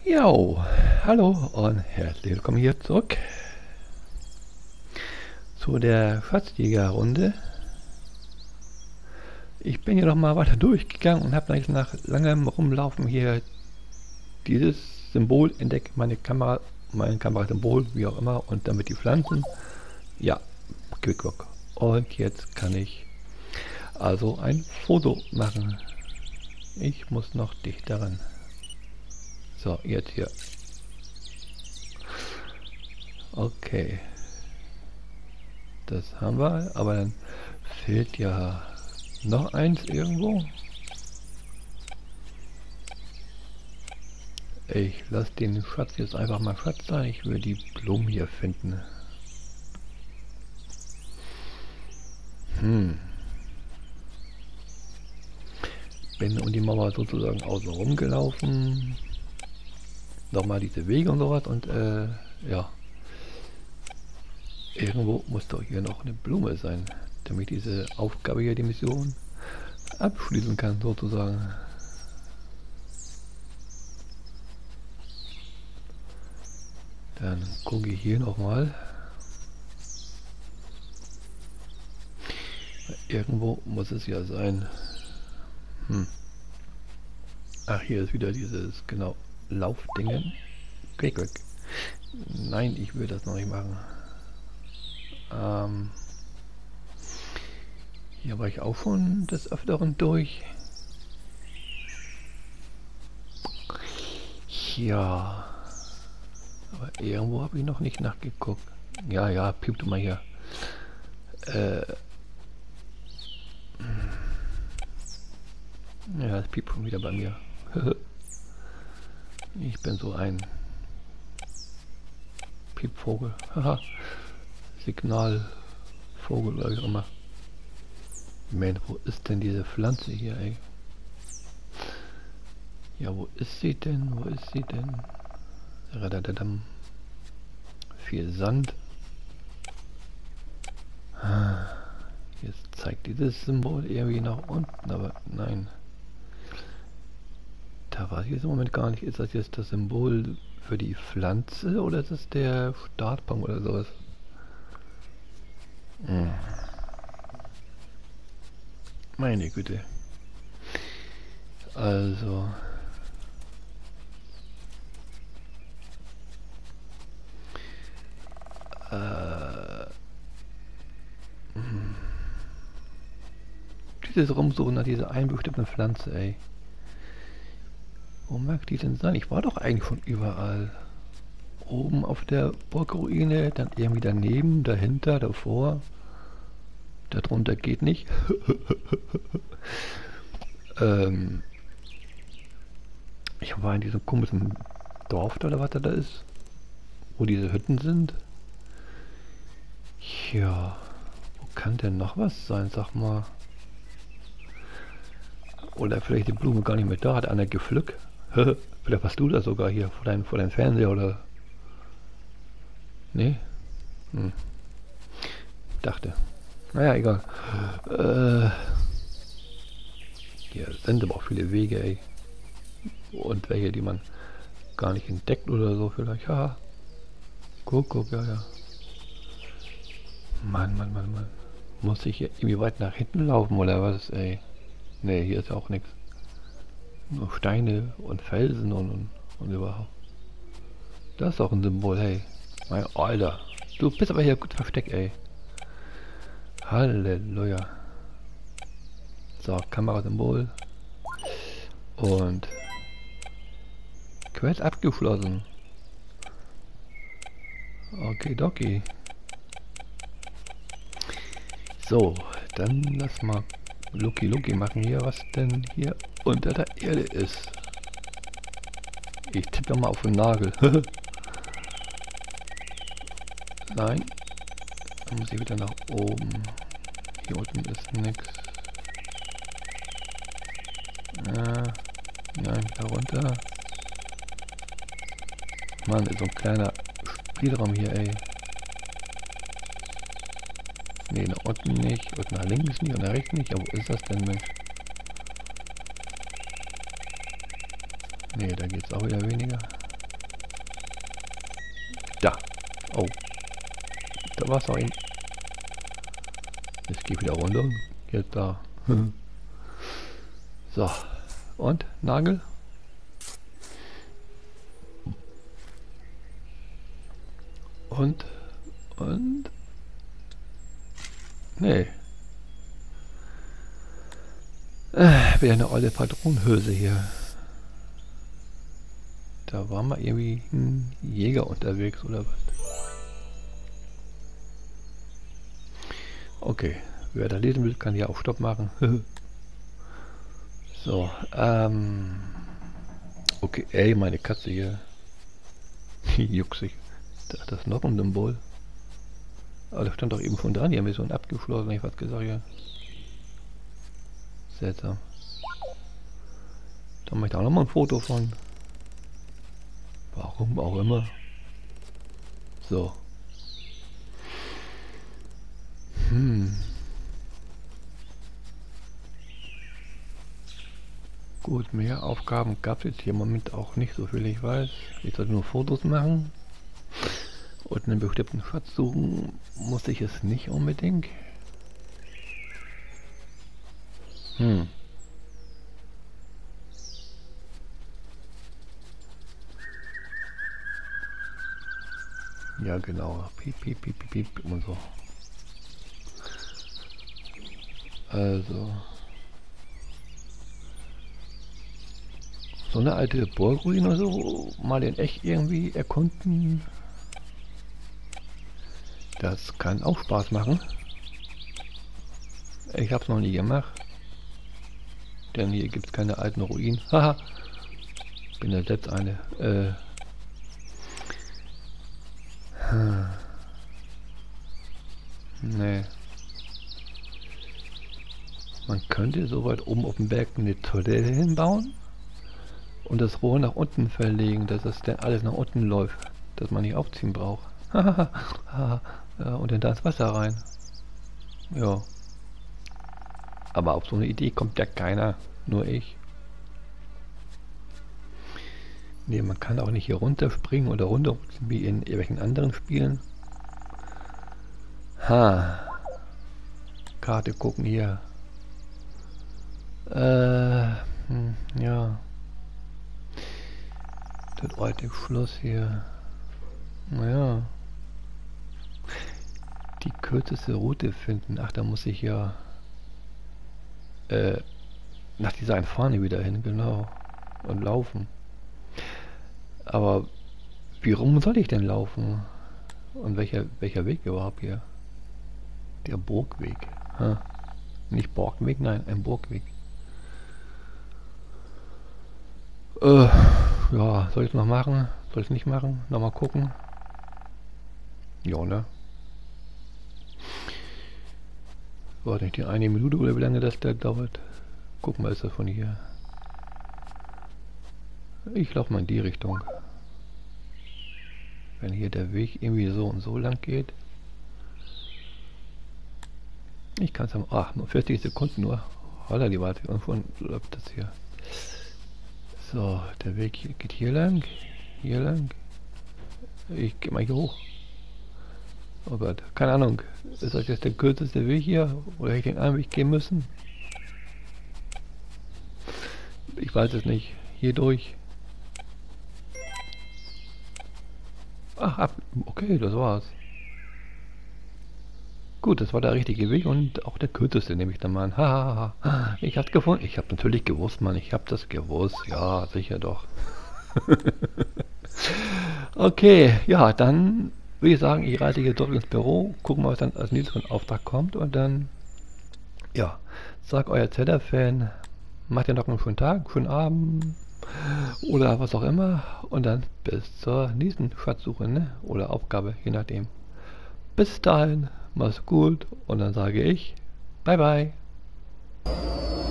Jo, hallo und herzlich willkommen hier zurück zu der Schatzjägerrunde. Ich bin hier noch mal weiter durchgegangen und habe nach langem Rumlaufen hier dieses Symbol entdeckt, meine Kamera, mein Kamerasymbol, wie auch immer, und damit die Pflanzen. Ja, Quickbook. Und jetzt kann ich also ein Foto machen. Ich muss noch dichter ran. So, jetzt hier. Okay. Das haben wir, aber dann fehlt ja noch eins irgendwo. Ich lasse den Schatz jetzt einfach mal Schatz sein. Ich will die Blumen hier finden. Bin um die Mauer sozusagen außen rumgelaufen. Nochmal diese Wege und sowas und ja. Irgendwo muss doch hier noch eine Blume sein, damit ich diese Aufgabe hier, die Mission, abschließen kann sozusagen. Dann gucke ich hier nochmal. Irgendwo muss es ja sein. Ach, hier ist wieder dieses, genau, Laufdingen. Quick. Nein, ich will das noch nicht machen. Hier war ich auch schon des Öfteren durch. Ja. Aber irgendwo habe ich noch nicht nachgeguckt. Ja, piept mal hier. Ja, das piept schon wieder bei mir. Ich bin so ein Piepvogel. Haha. Signalvogel oder wie auch immer. Man, wo ist denn diese Pflanze hier, ey? Ja, wo ist sie denn? Wo ist sie denn? Radadadam. Viel Sand. Jetzt zeigt dieses Symbol irgendwie nach unten, aber nein. Da weiß ich jetzt im Moment gar nicht. Ist das jetzt das Symbol für die Pflanze oder ist das der Startpunkt oder sowas? Meine Güte. Also. Dieses Rumsuchen nach dieser einen bestimmten Pflanze, ey. Wo mag die denn sein? Ich war doch eigentlich schon überall. Oben auf der Burgruine, dann irgendwie daneben, dahinter, davor. Darunter geht nicht. Ich war in diesem komischen Dorf da, oder was da ist. Wo diese Hütten sind. Ja, wo kann denn noch was sein, sag mal. Oder vielleicht die Blume gar nicht mehr da, hat einer gepflückt. Vielleicht warst du da sogar hier vor deinem Fernseher oder... Nee? Dachte. Naja, egal. Hier sind aber auch viele Wege, ey. Und welche, die man gar nicht entdeckt oder so vielleicht. Ja. Guck, ja. Mann. Muss ich hier irgendwie weit nach hinten laufen oder was, ey? Nee, hier ist ja auch nichts. Nur Steine und Felsen und überhaupt. Das ist auch ein Symbol, hey. Mein Alter. Du bist aber hier gut versteckt, ey. Halleluja. So, Kamerasymbol. Und Quest abgeschlossen. Okay. So, dann lass mal Lucky machen hier, was denn hier unter der Erde ist. Ich tippe mal auf den Nagel. Nein. Dann muss ich wieder nach oben. Hier unten ist nichts. Nein, wieder runter. Mann, ist so ein kleiner Spielraum hier, ey. Nee, nach unten nicht. Und nach links nicht und nach rechts nicht. Ja, wo ist das denn, Mensch? Nee, da geht's auch wieder weniger. Da. Oh. Da war's auch ihm. Jetzt geht wieder runter. Jetzt da. So. Und? Nagel? Und? Nee. Wieder eine olle Patronenhülse hier. Da war mal irgendwie ein Jäger unterwegs oder was? Okay. Wer da lesen will, kann ja auch Stopp machen. So, okay, ey, meine Katze hier. Jucksig. Da hat das noch ein Symbol. Aber da stand doch eben schon dran, hier haben wir so ein abgeschlossen, ich was gesagt hier. Seltsam. Da mache ich da auch noch mal ein Foto von. Warum auch immer. So. Gut, mehr Aufgaben gab es jetzt hier im Moment auch nicht, so viel ich weiß. Ich sollte nur Fotos machen. Und einen bestimmten Schatz suchen muss ich es nicht unbedingt. Ja genau, piep, piep, piep, piep, piep und so. Also. So eine alte Burgruine oder so, mal in echt irgendwie erkunden. Das kann auch Spaß machen. Ich hab's noch nie gemacht. Denn hier gibt's keine alten Ruinen. Haha. Bin ja selbst eine. Nee. Man könnte so weit oben auf dem Berg eine Toilette hinbauen und das Rohr nach unten verlegen, dass es dann alles nach unten läuft, dass man nicht aufziehen braucht. Und dann da ins Wasser rein. Ja. Aber auf so eine Idee kommt ja keiner, nur ich. Nee, man kann auch nicht hier runterspringen oder runter wie in irgendwelchen anderen Spielen. Karte gucken hier. Ja. Das alte Schloss hier. Naja. Die kürzeste Route finden. Ach, da muss ich ja nach dieser einen Fahne wieder hin, genau. Und laufen. Aber wie rum soll ich denn laufen? Und welcher Weg überhaupt hier? Der Burgweg. Nicht Borgweg, nein, ein Burgweg. Ja, soll ich es noch machen? Soll ich es nicht machen? Nochmal gucken. Ja, ne? Warte nicht, die eine Minute oder wie lange das da dauert. Guck mal, ist das von hier. Ich laufe mal in die Richtung. Wenn hier der Weg irgendwie so und so lang geht. Ich kann es haben. Ach, nur 40 Sekunden nur. Holla, die Warte. Und schon läuft das hier. So, der Weg geht hier lang. Hier lang. Ich gehe mal hier hoch. Oh Gott, keine Ahnung. Ist das jetzt der kürzeste Weg hier? Oder hätte ich den einen Weg gehen müssen? Ich weiß es nicht. Hier durch. Ach, okay, das war's. Gut, das war der richtige Weg und auch der kürzeste, nehme ich dann mal an. Hahaha. Ich hab's gefunden. Ich hab natürlich gewusst, Mann. Ich hab das gewusst. Ja, sicher doch. Okay, ja, dann würde ich sagen, ich reise hier zurück ins Büro, gucken, was dann als nächstes für ein Auftrag kommt und dann, ja, sagt euer Zelda-Fan, macht ihr noch einen schönen Tag, schönen Abend oder was auch immer und dann bis zur nächsten Schatzsuche, ne? Oder Aufgabe, je nachdem. Bis dahin, mach's gut und dann sage ich, bye bye.